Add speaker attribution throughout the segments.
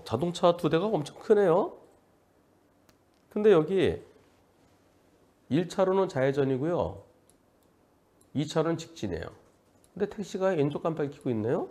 Speaker 1: 자동차 두 대가 엄청 크네요. 근데 여기 1차로는 좌회전이고요. 2차로는 직진이에요. 근데 택시가 왼쪽 깜빡이 켜고 있네요.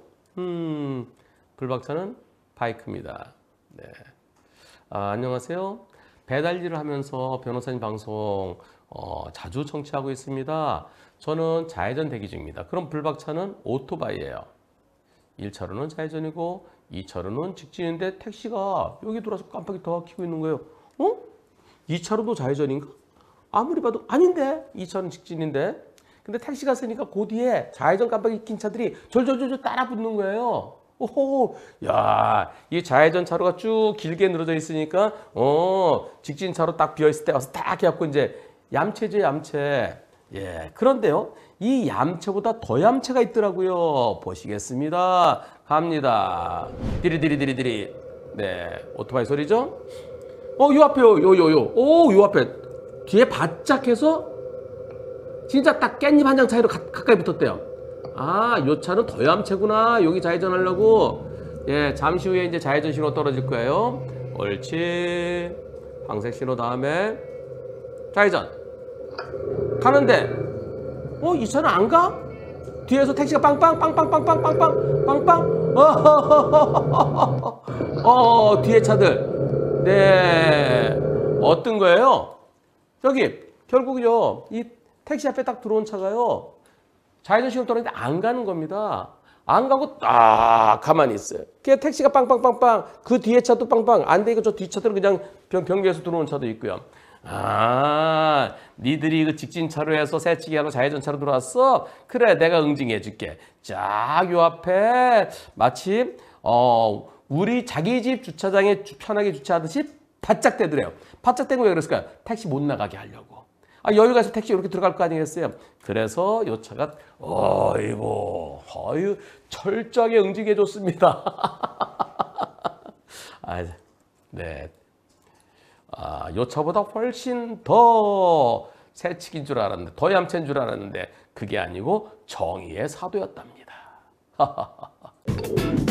Speaker 1: 불박차는 바이크입니다. 네. 안녕하세요. 배달 일을 하면서 변호사님 방송 자주 청취하고 있습니다. 저는 좌회전 대기 중입니다. 그럼 불박차는 오토바이예요. 1차로는 좌회전이고 2차로는 직진인데 택시가 여기 들어와서 깜빡이 더 켜고 있는 거예요. 2차로도 좌회전인가? 아무리 봐도 아닌데 2차로는 직진인데. 근데 택시가 쓰니까 그 뒤에 좌회전 깜빡이 킨 차들이 졸졸졸 따라 붙는 거예요. 오호, 야, 이 좌회전 차로가 쭉 길게 늘어져 있으니까 직진 차로 딱 비어 있을 때 와서 딱 해갖고 이제 얌체죠, 얌체. 예, 그런데요, 이 얌체보다 더 얌체가 있더라고요. 보시겠습니다. 갑니다. 디리디리디리디리. 네, 오토바이 소리죠? 요 앞에요, 요 앞에 뒤에 바짝 해서 진짜 딱 깻잎 한 장 차이로 가까이 붙었대요. 요 차는 더 얌체구나. 여기 좌회전하려고. 예, 잠시 후에 이제 좌회전 신호 떨어질 거예요. 옳지. 황색 신호 다음에 좌회전. 가는데, 이 차는 안 가? 뒤에서 택시가 빵빵. 뒤에 차들. 네. 어떤 거예요? 저기, 결국요, 이 택시 앞에 딱 들어온 차가요. 좌회전 신호 떨어지는데 안 가는 겁니다. 안 가고 가만히 있어요. 그 택시가 빵빵. 그 뒤에 차도 빵빵. 안 되니까 저 뒤차들은 그냥 변기에서 들어온 차도 있고요. 니들이 그 직진 차로에서 새치기 하고 좌회전 차로 들어왔어? 그래, 내가 응징해 줄게. 쫙 요 앞에 마침 우리 자기 집 주차장에 편하게 주차하듯이 바짝 대더래요. 바짝 대고 왜 그랬을까요? 택시 못 나가게 하려고. 여기가 있어 택시 이렇게 들어갈 거 아니겠어요? 그래서 요 차가 철저하게 응징해 줬습니다. 네. 요 차보다 훨씬 더 새치기인 줄 알았는데, 더 얌체인 줄 알았는데 그게 아니고 정의의 사도였답니다.